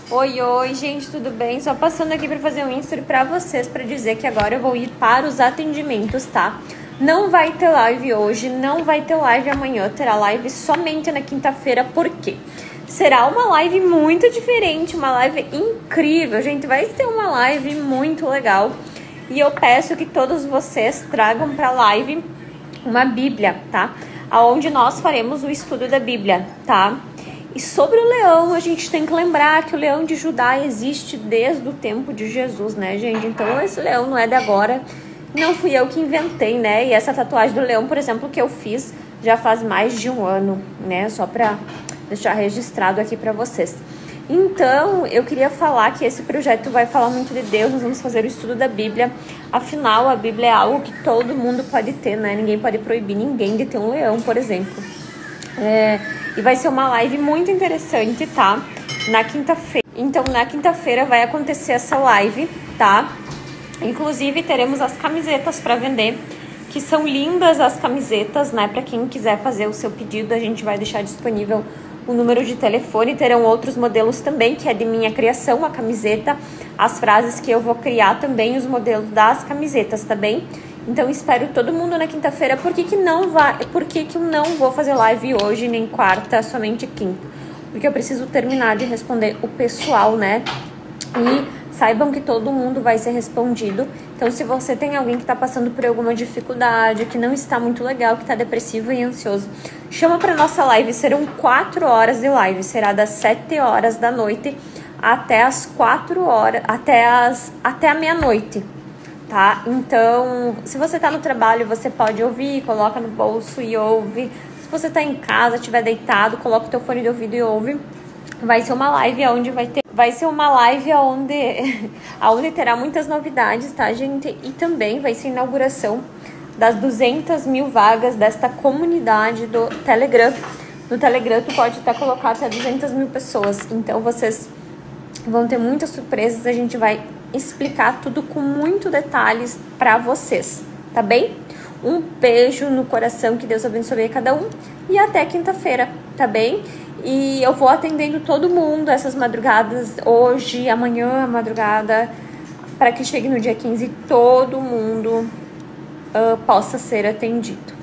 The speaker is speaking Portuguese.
Oi, oi, gente, tudo bem? Só passando aqui para fazer um history para vocês, para dizer que agora eu vou ir para os atendimentos, tá? Não vai ter live hoje, não vai ter live amanhã, terá live somente na quinta-feira, por quê? Será uma live muito diferente, uma live incrível, gente, vai ter uma live muito legal. E eu peço que todos vocês tragam para a live uma Bíblia, tá? Aonde nós faremos o estudo da Bíblia, tá? E sobre o leão, a gente tem que lembrar que o leão de Judá existe desde o tempo de Jesus, né, gente? Então, esse leão não é de agora, não fui eu que inventei, né? E essa tatuagem do leão, por exemplo, que eu fiz já faz mais de um ano, né? Só pra deixar registrado aqui pra vocês. Então, eu queria falar que esse projeto vai falar muito de Deus, nós vamos fazer o estudo da Bíblia. Afinal, a Bíblia é algo que todo mundo pode ter, né? Ninguém pode proibir ninguém de ter um leão, por exemplo. E vai ser uma live muito interessante, tá? Na quinta-feira. Então, na quinta-feira vai acontecer essa live, tá? Inclusive, teremos as camisetas para vender, que são lindas as camisetas, né? Para quem quiser fazer o seu pedido, a gente vai deixar disponível o número de telefone. Terão outros modelos também, que é de minha criação, a camiseta, as frases que eu vou criar também, os modelos das camisetas, tá bem? Então, espero todo mundo na quinta-feira. Por que eu não vou fazer live hoje, nem quarta, somente quinta? Porque eu preciso terminar de responder o pessoal, né? E saibam que todo mundo vai ser respondido. Então, se você tem alguém que está passando por alguma dificuldade, que não está muito legal, que está depressivo e ansioso, chama para nossa live. Serão 4 horas de live. Será das 7 horas da noite até as 4 horas, até a meia-noite. Tá? Então, se você tá no trabalho, você pode ouvir, coloca no bolso e ouve. Se você tá em casa, estiver deitado, coloca o teu fone de ouvido e ouve. Vai ser uma live onde terá muitas novidades, tá, gente? E também vai ser a inauguração das 200 mil vagas desta comunidade do Telegram. No Telegram, tu pode até colocar até 200 mil pessoas. Então, vocês vão ter muitas surpresas. A gente vai explicar tudo com muito detalhes para vocês, tá bem? Um beijo no coração, que Deus abençoe a cada um e até quinta-feira, tá bem? E eu vou atendendo todo mundo essas madrugadas, hoje, amanhã, madrugada, para que chegue no dia 15 todo mundo possa ser atendido.